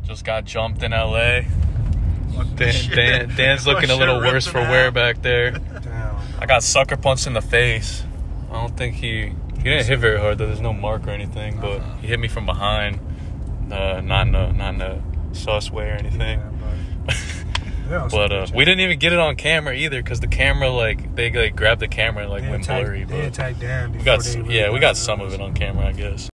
Just got jumped in LA. Dan's looking a little worse for wear back there. Damn. I got sucker punched in the face. I don't think he didn't hit very hard though. There's no mark or anything, but he hit me from behind. Not in a sus way or anything. Yeah, but we didn't even get it on camera either because the camera they grabbed the camera and went blurry. They attacked Dan. We got some of it on camera, I guess.